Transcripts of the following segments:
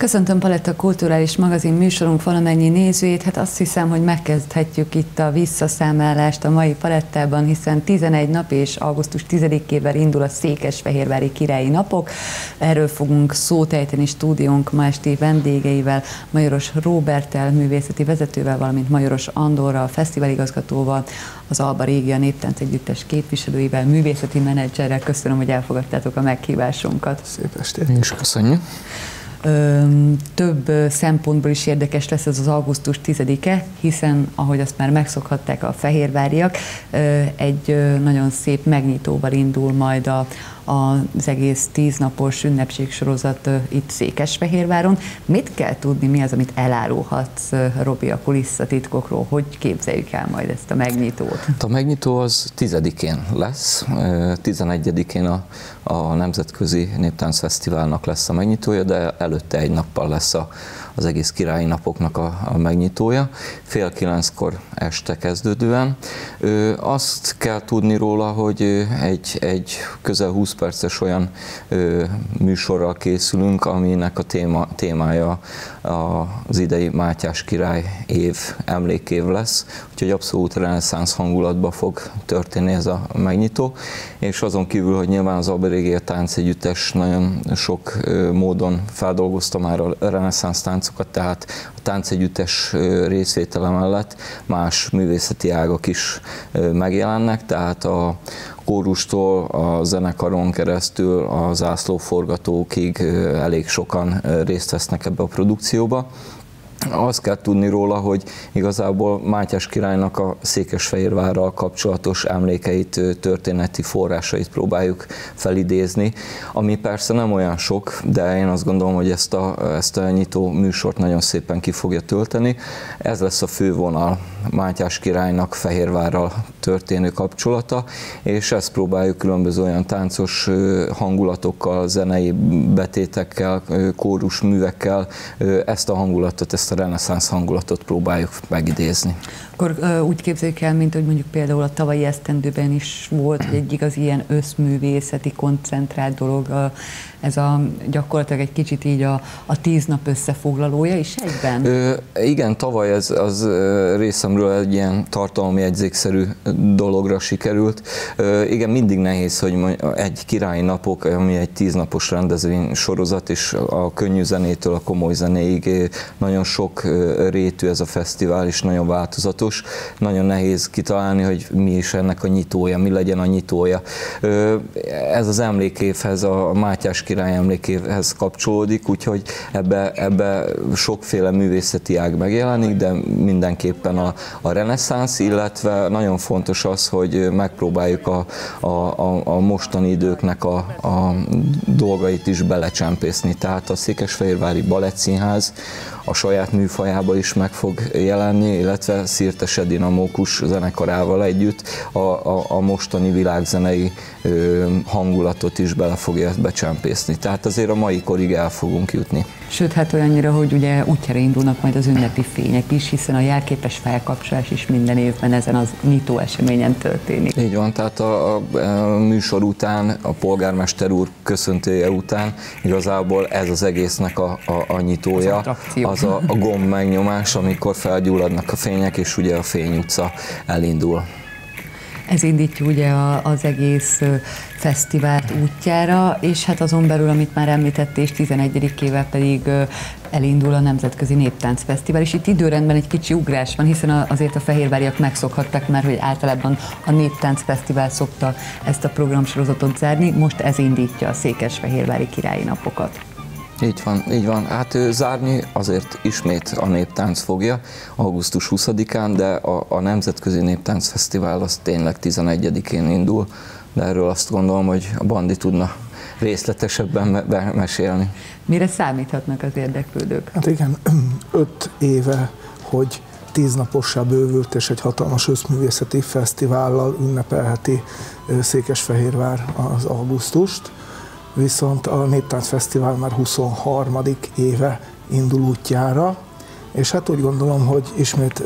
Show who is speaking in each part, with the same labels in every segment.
Speaker 1: Köszöntöm Paletta Kulturális Magazin műsorunk valamennyi nézőjét. Hát azt hiszem, hogy megkezdhetjük itt a visszaszámlálást a mai Palettában, hiszen 11 nap és augusztus 10-ével indul a Székesfehérvári Királyi Napok. Erről fogunk szót ejteni stúdiónk ma esti vendégeivel, Majoros Róberttel, művészeti vezetővel, valamint Majoros Andorral, fesztiváligazgatóval, az Alba Régia Néptánc Együttes képviselőivel, művészeti menedzserrel. Köszönöm, hogy elfogadtátok a meghívásunkat.
Speaker 2: Szép estét! Én is köszönjük!
Speaker 1: Több szempontból is érdekes lesz ez az augusztus 10-e, hiszen, ahogy azt már megszokhatták a fehérváriak, egy nagyon szép megnyitóval indul majd az egész 10 napos ünnepségsorozat itt Székesfehérváron. Mit kell tudni, mi az, amit elárulhatsz, Robi, a kulisszatitkokról? Hogy képzeljük el majd ezt a megnyitót?
Speaker 2: A megnyitó az 10-én lesz, 11-én a Nemzetközi Néptáncfesztiválnak lesz a megnyitója, de előtte egy nappal lesz az egész Királyi Napoknak a megnyitója, 8:30 este kezdődően. Azt kell tudni róla, hogy egy közel 20 perces olyan műsorral készülünk, aminek a témája az idei Mátyás király év, emlékév lesz, úgyhogy abszolút reneszánsz hangulatba fog történni ez a megnyitó, és azon kívül, hogy nyilván az Alba Régia Táncegyüttes nagyon sok módon feldolgozta már a reneszánsz táncokat, tehát a táncegyüttes részvétele mellett más művészeti ágak is megjelennek, tehát a kórustól, a zenekaron keresztül, a zászlóforgatókig elég sokan részt vesznek ebbe a produkcióba. Azt kell tudni róla, hogy igazából Mátyás királynak a Székesfehérvárral kapcsolatos emlékeit, történeti forrásait próbáljuk felidézni, ami persze nem olyan sok, de én azt gondolom, hogy ezt a nyitó műsort nagyon szépen ki fogja tölteni. Ez lesz a fővonal, Mátyás királynak Fehérvárral történő kapcsolata, és ezt próbáljuk különböző olyan táncos hangulatokkal, zenei betétekkel, kórusművekkel ezt a hangulatot, ezt a reneszánsz hangulatot próbáljuk megidézni.
Speaker 1: Akkor úgy képzeljük el, mint hogy mondjuk például a tavalyi esztendőben is volt egy igazi ilyen összművészeti, koncentrált dolog, ez gyakorlatilag egy kicsit így a 10 nap összefoglalója is egyben?
Speaker 2: Igen, tavaly az részemről egy ilyen tartalomjegyzékszerű dologra sikerült. Igen, mindig nehéz, hogy egy Királyi Napok, ami egy 10 napos rendezvény sorozat, és a könnyű zenétől a komoly zenéig nagyon sok rétű ez a fesztivál, és nagyon változatos. Nagyon nehéz kitalálni, hogy mi is ennek a nyitója, mi legyen a nyitója. Ez az emlékévhez, a Mátyás király emlékévhez kapcsolódik, úgyhogy ebbe sokféle művészeti ág megjelenik, de mindenképpen a reneszánsz, illetve nagyon fontos az, hogy megpróbáljuk a mostani időknek a dolgait is belecsempészni. Tehát a Székesfehérvári Balettszínház a saját műfajába is meg fog jelenni, illetve Szirtes Edina Mókus zenekarával együtt a mostani világzenei hangulatot is bele fogja becsempészni. Tehát azért a mai korig el fogunk jutni.
Speaker 1: Sőt, hát olyannyira, hogy ugye útjára indulnak majd az ünnepi fények is, hiszen a jelképes felkapcsolás is minden évben ezen az nyitó eseményen történik.
Speaker 2: Így van, tehát a műsor után, a polgármester úr köszöntője után igazából ez az egésznek a nyitója, az a gomb megnyomás, amikor felgyulladnak a fények, és ugye a Fény utca elindul.
Speaker 1: Ez indítja ugye az egész fesztivált útjára, és hát azon belül, amit már említettél, és 11-ével pedig elindul a Nemzetközi Néptáncfesztivál, és itt időrendben egy kicsi ugrás van, hiszen azért a fehérváriak megszokhatták már, hogy általában a Néptáncfesztivál szokta ezt a programsorozatot zárni, most ez indítja a Székesfehérvári Királyi Napokat.
Speaker 2: Így van. Hát zárni azért ismét a Néptánc fogja augusztus 20-án, de a Nemzetközi Néptáncfesztivál az tényleg 11-én indul, de erről azt gondolom, hogy a Bandi tudna részletesebben mesélni.
Speaker 1: Mire számíthatnak az érdeklődők?
Speaker 3: Hát igen, 5 éve, hogy 10 napossá bővült, és egy hatalmas összművészeti fesztivállal ünnepelheti Székesfehérvár az augusztust. Viszont a Néptáncfesztivál már 23. éve indul útjára, és hát úgy gondolom, hogy ismét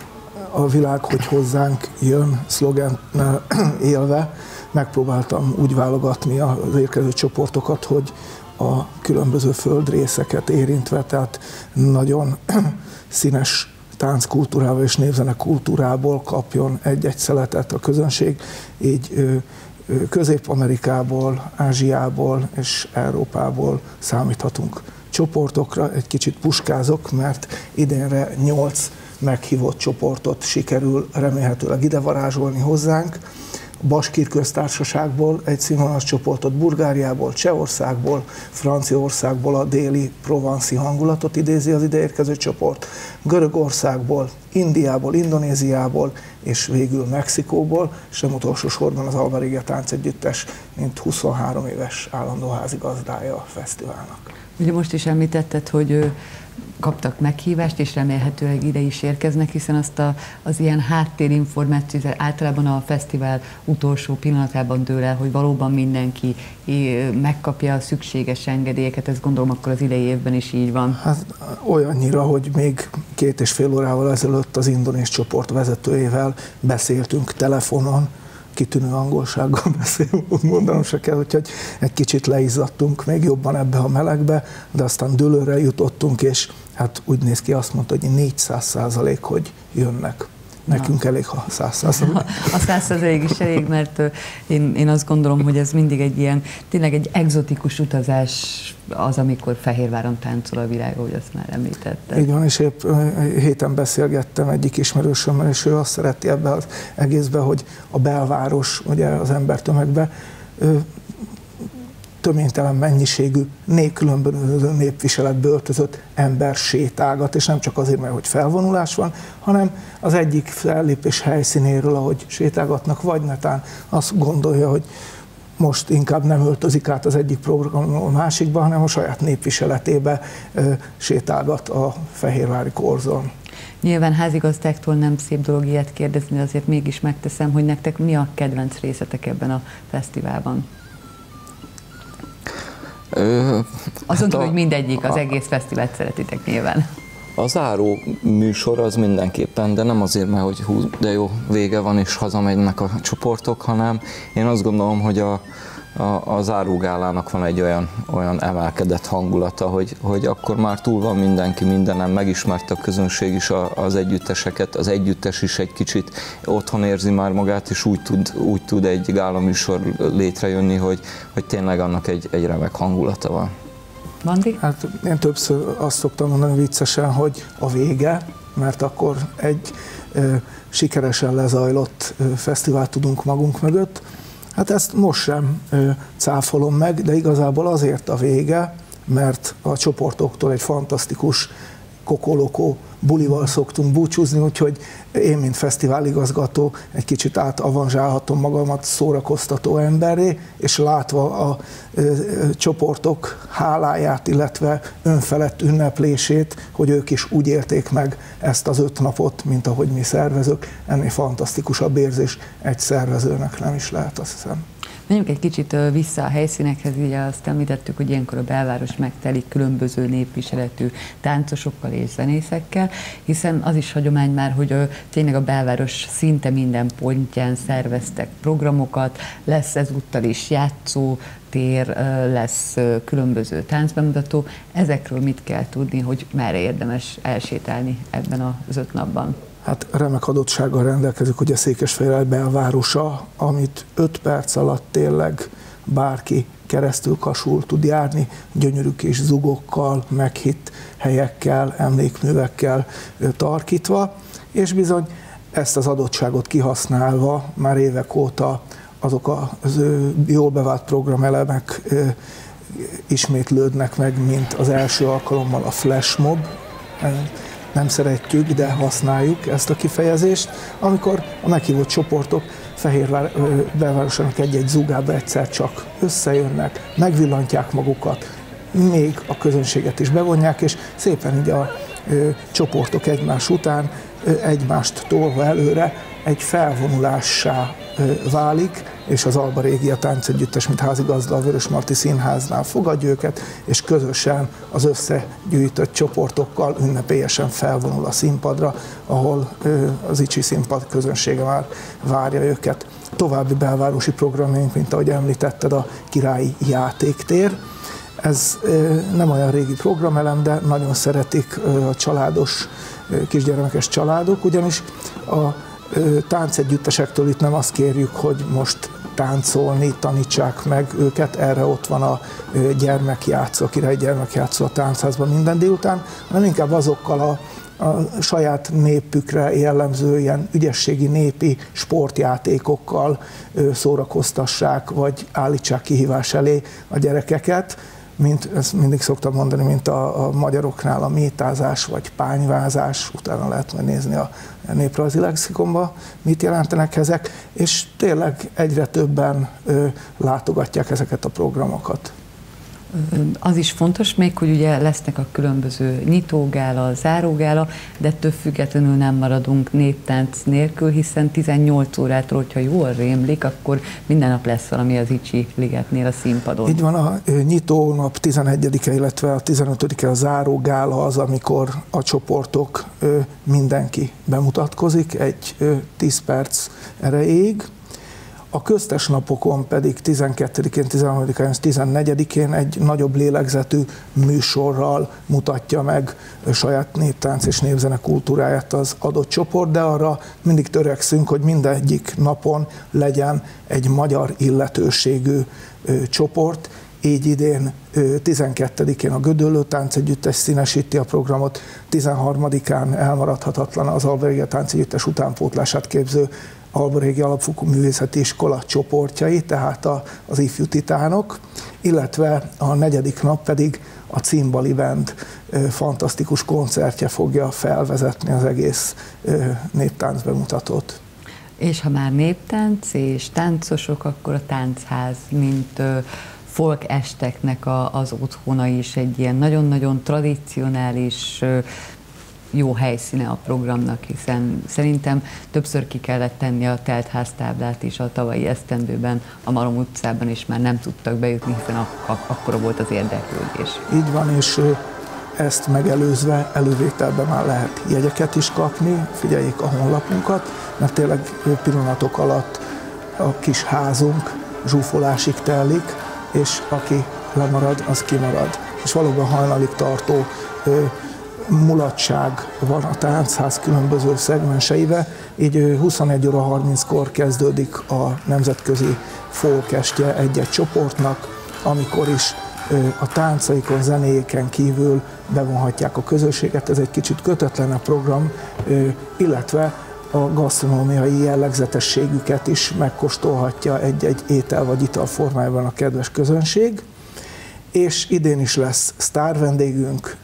Speaker 3: a világ, hogy hozzánk jön szlogen élve, megpróbáltam úgy válogatni az érkező csoportokat, hogy a különböző földrészeket érintve, tehát nagyon színes tánckultúrával és népzene kultúrából kapjon egy-egy szeletet a közönség, így Közép-Amerikából, Ázsiából és Európából számíthatunk csoportokra. Egy kicsit puskázok, mert idénre 8 meghívott csoportot sikerül remélhetőleg ide varázsolni hozzánk. Baskír köztársaságból egy színvonalas csoportot, Bulgáriából, Csehországból, Franciaországból a déli provanszi hangulatot idézi az ideérkező csoport, Görögországból, Indiából, Indonéziából és végül Mexikóból, és nem utolsó sorban az Alba Regia Táncegyüttes, mint 23 éves állandó házigazdája a fesztiválnak.
Speaker 1: Ugye most is említetted, hogy kaptak meghívást, és remélhetőleg ide is érkeznek, hiszen az ilyen háttérinformáció általában a fesztivál utolsó pillanatában dől el, hogy valóban mindenki megkapja a szükséges engedélyeket, ezt gondolom akkor az idei évben is így van.
Speaker 3: Hát olyannyira, hogy még 2,5 órával ezelőtt az indonéz csoport vezetőjével beszéltünk telefonon, kitűnő angolsággal beszél, mondanom se kell, úgyhogy egy kicsit leizzadtunk még jobban ebbe a melegbe, de aztán dőlőre jutottunk, és hát úgy néz ki, azt mondta, hogy 400%, hogy jönnek. Nekünk elég, ha 100%.
Speaker 1: A 100% is elég, mert én azt gondolom, hogy ez mindig egy ilyen, tényleg egy egzotikus utazás az, amikor Fehérváron táncol a világ, ahogy azt már említetted.
Speaker 3: Így van, és épp héten beszélgettem egyik ismerősömmel, és ő azt szereti ebbe az egészbe, hogy a belváros, ugye az embertömegbe töménytelen mennyiségű különböző népviseletbe öltözött ember sétálgat, és nem csak azért, mert hogy felvonulás van, hanem az egyik fellépés helyszínéről, ahogy sétálgatnak, vagy netán azt gondolja, hogy most inkább nem öltözik át az egyik programon a másikba, hanem a saját népviseletébe sétálgat a fehérvári korzon.
Speaker 1: Nyilván házigazdáktól nem szép dolog ilyet kérdezni, azért mégis megteszem, hogy nektek mi a kedvenc részetek ebben a fesztiválban? Azon kívül, hogy mindegyik, az egész fesztivált szeretitek nyilván.
Speaker 2: A záró műsor az mindenképpen, de nem azért, mert hogy hú, de jó, vége van és hazamegynek a csoportok, hanem én azt gondolom, hogy a zárógálának van egy olyan emelkedett hangulata, hogy akkor már túl van mindenki mindenem, megismerte a közönség is az együtteseket, az együttes is egy kicsit otthon érzi már magát, és úgy tud egy gálaműsor létrejönni, hogy tényleg annak egy remek hangulata van.
Speaker 1: Bandi?
Speaker 3: Hát én többször azt szoktam mondani viccesen, hogy a vége, mert akkor egy sikeresen lezajlott fesztivált tudunk magunk mögött. Hát ezt most sem cáfolom meg, de igazából azért a vége, mert a csoportoktól egy fantasztikus kokolokó bulival szoktunk búcsúzni, úgyhogy én, mint fesztiváligazgató, egy kicsit átavanzsálhatom magamat szórakoztató emberré, és látva a csoportok háláját, illetve önfelett ünneplését, hogy ők is úgy élték meg ezt az 5 napot, mint ahogy mi szervezők, ennél fantasztikusabb érzés egy szervezőnek nem is lehet, azt hiszem.
Speaker 1: Menjünk egy kicsit vissza a helyszínekhez, ugye azt említettük, hogy ilyenkor a belváros megtelik különböző népviseletű táncosokkal és zenészekkel, hiszen az is hagyomány már, hogy tényleg a belváros szinte minden pontján szerveztek programokat, lesz ezúttal is játszótér, lesz különböző táncbemutató. Ezekről mit kell tudni, hogy merre érdemes elsétálni ebben az 5 napban?
Speaker 3: Hát remek adottsággal rendelkezik, hogy a Székesfehérvár belvárosa, amit 5 perc alatt tényleg bárki keresztül kasul tud járni, gyönyörű kis zugokkal, meghitt helyekkel, emlékművekkel tarkítva, és bizony ezt az adottságot kihasználva már évek óta azok az jól bevált programelemek ismétlődnek meg, mint az első alkalommal a flashmob. Nem szeretjük, de használjuk ezt a kifejezést, amikor a meghívott csoportok Fehérvár belvárosának egy-egy zugába egyszer csak összejönnek, megvillantják magukat, még a közönséget is bevonják, és szépen így a csoportok egymás után, egymást tolva előre egy felvonulássá válik, és az Alba Regia Táncegyüttes, mint házigazda a Vörösmarty Színháznál fogadja őket, és közösen az összegyűjtött csoportokkal ünnepélyesen felvonul a színpadra, ahol az Icsi színpad közönsége már várja őket. További belvárosi programjaink, mint ahogy említetted, a Királyi Játéktér. Ez nem olyan régi programelem, de nagyon szeretik a családos, kisgyermekes családok, ugyanis a táncegyüttesektől itt nem azt kérjük, hogy most táncolni, tanítsák meg őket, erre ott van a gyermekjátszó, a királyi gyermekjátszó a táncházban minden délután, hanem inkább azokkal a saját népükre jellemző ilyen ügyességi népi sportjátékokkal szórakoztassák, vagy állítsák kihívás elé a gyerekeket, mint ezt mindig szoktam mondani, mint a magyaroknál a métázás vagy pányvázás, utána lehet majd nézni a néprajzi lexikonba, mit jelentenek ezek, és tényleg egyre többen látogatják ezeket a programokat.
Speaker 1: Az is fontos még, hogy ugye lesznek a különböző nyitógála, zárógála, de ettől függetlenül nem maradunk néptánc nélkül, hiszen 18 órától, hogyha jól rémlik, akkor minden nap lesz valami az Icsi Ligetnél a színpadon.
Speaker 3: Így van, a nyitónap 11-e, illetve a 15-e a zárógála az, amikor a csoportok mindenki bemutatkozik, egy 10 perc erejéig. A köztes napokon pedig 12-én, 13-án és 14-én egy nagyobb lélegzetű műsorral mutatja meg saját néptánc és népzene kultúráját az adott csoport, de arra mindig törekszünk, hogy mindegyik napon legyen egy magyar illetőségű csoport. Így idén 12-én a Gödöllő Táncegyüttes színesíti a programot, 13-án elmaradhatatlan az Alba-Régi Táncegyüttes utánpótlását képző Alba-Régi Alapfokú Művészeti Iskola csoportjai, tehát az ifjú titánok, illetve a 4. nap pedig a Cimbali Band fantasztikus koncertje fogja felvezetni az egész néptánc bemutatót.
Speaker 1: És ha már néptánc és táncosok, akkor a Táncház, mint folk esteknek az otthona is egy ilyen nagyon-nagyon tradicionális, jó helyszíne a programnak, hiszen szerintem többször ki kellett tenni a teltháztáblát is a tavalyi esztendőben, a Malom utcában is már nem tudtak bejutni, hiszen akkora volt az érdeklődés.
Speaker 3: Így van, és ezt megelőzve elővételben már lehet jegyeket is kapni, figyeljék a honlapunkat, mert tényleg pillanatok alatt a kis házunk zsúfolásig telik, és aki lemarad, az kimarad. És valóban hajnalig tartó mulatság van a Táncház különböző szegmenseibe, így 21 óra 30-kor kezdődik a nemzetközi folkestje egy-egy csoportnak, amikor is a táncaikon, zenéken kívül bevonhatják a közösséget, ez egy kicsit kötetlen a program, illetve a gasztronómiai jellegzetességüket is megkóstolhatja egy-egy étel vagy ital formájában a kedves közönség. És idén is lesz sztár vendégünk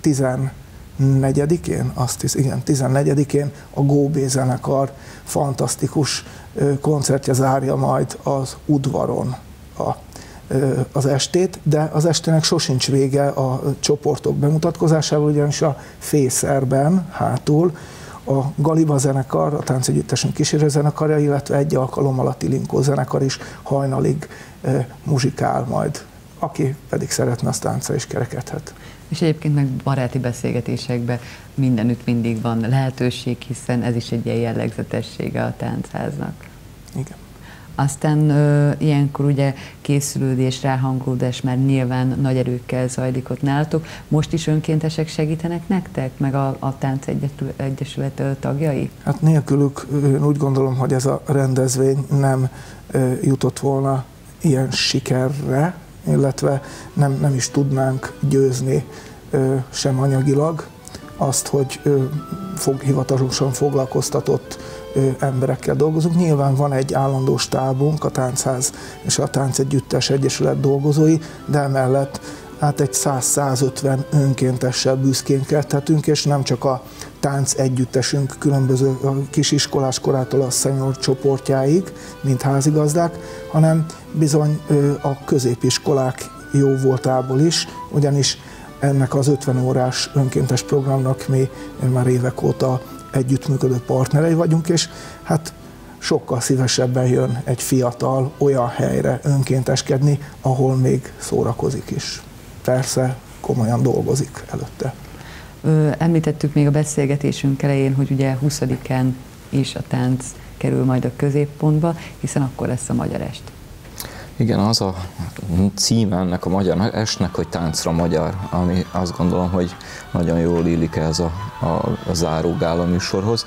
Speaker 3: 14-én, azt hisz, igen, 14-én a Góbé zenekar fantasztikus koncertje zárja majd az udvaron az estét, de az estének sosincs vége a csoportok bemutatkozásával, ugyanis a fészerben hátul a Galiba zenekar, a táncegyüttesünk kísérő zenekarja, illetve egy alkalommal a Tilinkó zenekar is hajnalig muzsikál majd. Aki pedig szeretne, az táncra is kerekedhet.
Speaker 1: És egyébként meg baráti beszélgetésekben mindenütt mindig van lehetőség, hiszen ez is egy ilyen jellegzetessége a Táncháznak.
Speaker 3: Igen.
Speaker 1: Aztán ilyenkor ugye készülődés, ráhangolódás már nyilván nagy erőkkel zajlik ott nálatok. Most is önkéntesek segítenek nektek, meg a Táncegyesület tagjai?
Speaker 3: Hát nélkülük úgy gondolom, hogy ez a rendezvény nem jutott volna ilyen sikerre, illetve nem is tudnánk győzni sem anyagilag azt, hogy hivatalosan foglalkoztatott emberekkel dolgozunk. Nyilván van egy állandó stábunk, a Táncház és a Táncegyüttes Egyesület dolgozói, de emellett hát egy 100-150 önkéntessel büszkénkedhetünk, és nem csak a táncegyüttesünk különböző kisiskolás korától a senior csoportjáig, mint házigazdák, hanem bizony a középiskolák jó voltából is, ugyanis ennek az 50 órás önkéntes programnak mi már évek óta együttműködő partnerei vagyunk, és hát sokkal szívesebben jön egy fiatal olyan helyre önkénteskedni, ahol még szórakozik is. Persze komolyan dolgozik előtte.
Speaker 1: Említettük még a beszélgetésünk elején, hogy ugye 20-án is a tánc kerül majd a középpontba, hiszen akkor lesz a Magyar Est.
Speaker 2: Igen, az a címe ennek a magyar estnek, hogy Táncra magyar, ami azt gondolom, hogy nagyon jól illik ez a zárógála műsorhoz.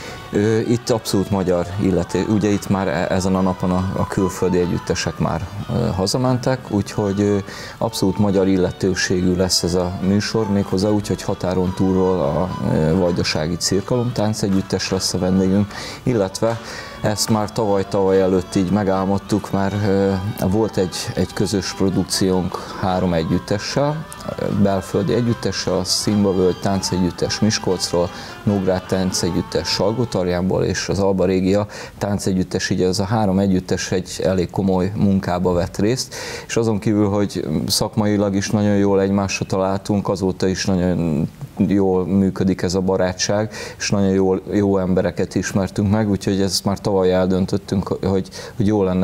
Speaker 2: Itt abszolút magyar illeté, ugye itt már ezen a napon a külföldi együttesek már hazamentek, úgyhogy abszolút magyar illetőségű lesz ez a műsor, méghozzá úgy, hogy határon túlról a Vajdasági Cirkalom táncegyüttes lesz a vendégünk, illetve ezt már tavaly előtt így megálmodtuk, már volt egy közös produkciónk 3 együttessel, belföldi együttessel, a Szimbavölgy táncegyüttes Miskolcról, Nógrád táncegyüttes Salgótarjánból és az Alba Régia táncegyüttes, így ez a 3 együttes egy elég komoly munkába vett részt, és azon kívül, hogy szakmailag is nagyon jól egymásra találtunk, azóta is nagyon jól működik ez a barátság, és nagyon jó embereket ismertünk meg, úgyhogy ezt már tavaly eldöntöttünk, hogy jó lenne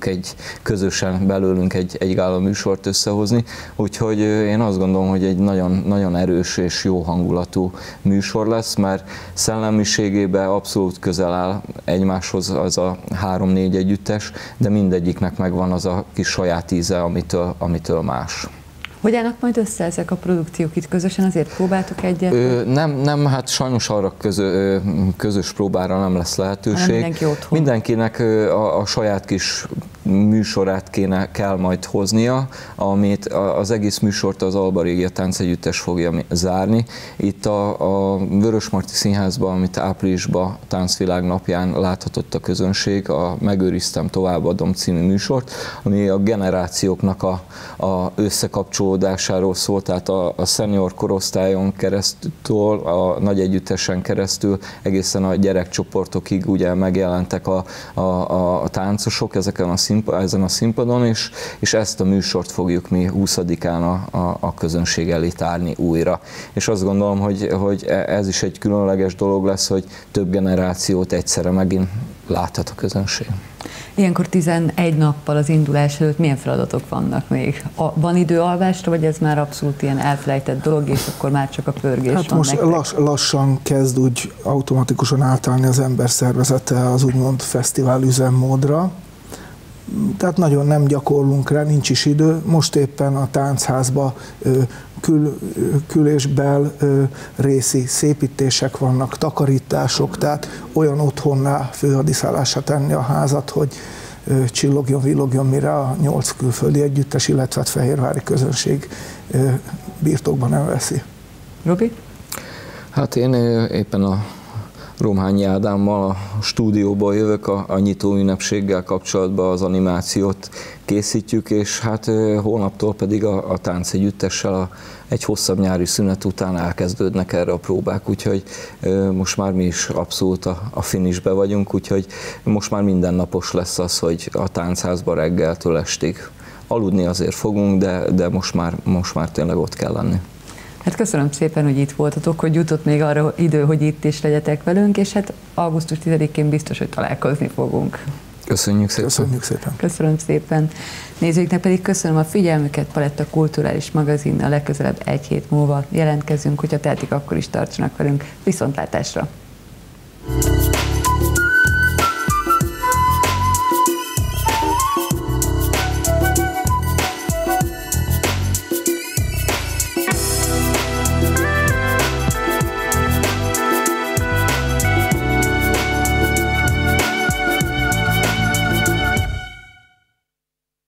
Speaker 2: közösen belőlünk egy gála műsort összehozni, úgyhogy én azt gondolom, hogy egy nagyon, nagyon erős és jó hangulatú műsor lesz, mert szellemiségében abszolút közel áll egymáshoz az a 3-4 együttes, de mindegyiknek megvan az a kis saját íze, amitől más.
Speaker 1: Hogy állnak majd össze ezek a produkciók itt közösen? Azért próbáltok egyet?
Speaker 2: Nem, hát sajnos arra közös próbára nem lesz lehetőség.
Speaker 1: Mindenki otthon.
Speaker 2: Mindenkinek a saját kis műsorát kell majd hoznia, amit az egész műsort az Alba Régia táncegyüttes fogja zárni. Itt a Vörösmarty Színházban, amit áprilisban Táncvilág napján láthatott a közönség, a Megőriztem, továbbadom című műsort, ami a generációknak a összekapcsolódásáról szól, tehát a senior korosztályon keresztül, a nagy együttesen keresztül egészen a gyerekcsoportokig ugye megjelentek a táncosok ezen a színpadon, és ezt a műsort fogjuk mi 20-án a közönség elé tárni újra. És azt gondolom, hogy ez is egy különleges dolog lesz, hogy több generációt egyszerre megint láthat a közönség.
Speaker 1: Ilyenkor 11 nappal az indulás előtt milyen feladatok vannak még? Van idő alvásra, vagy ez már abszolút ilyen elfelejtett dolog, és akkor már csak a pörgés
Speaker 3: hát
Speaker 1: van
Speaker 3: most lassan kezd úgy automatikusan átállni az ember szervezete az úgymond fesztivál üzemmódra. Tehát nagyon nem gyakorlunk rá, nincs is idő. Most éppen a táncházba kül- és bel részi szépítések vannak, takarítások, tehát olyan otthonná főhadiszállásra tenni a házat, hogy csillogjon, villogjon, mire a 8 külföldi együttes, illetve fehérvári közönség birtokban nem veszi.
Speaker 1: Robi?
Speaker 2: Hát én éppen a Romhányi Ádámmal a stúdióból jövök, a nyitó ünnepséggel kapcsolatban az animációt készítjük, és hát holnaptól pedig a táncegyüttessel egy hosszabb nyári szünet után elkezdődnek erre a próbák, úgyhogy most már mi is abszolút a finishbe vagyunk, úgyhogy most már mindennapos lesz az, hogy a táncházban reggeltől estig aludni azért fogunk, de most már tényleg ott kell lenni.
Speaker 1: Hát köszönöm szépen, hogy itt voltatok, hogy jutott még arra idő, hogy itt is legyetek velünk, és hát augusztus 10-én biztos, hogy találkozni fogunk.
Speaker 2: Köszönjük szépen.
Speaker 3: Köszönjük szépen.
Speaker 1: Köszönöm szépen. Nézőiknek pedig köszönöm a figyelmüket, Paletta Kulturális Magazinnal legközelebb 1 hét múlva jelentkezünk, hogyha tehetik, akkor is tartsanak velünk. Viszontlátásra!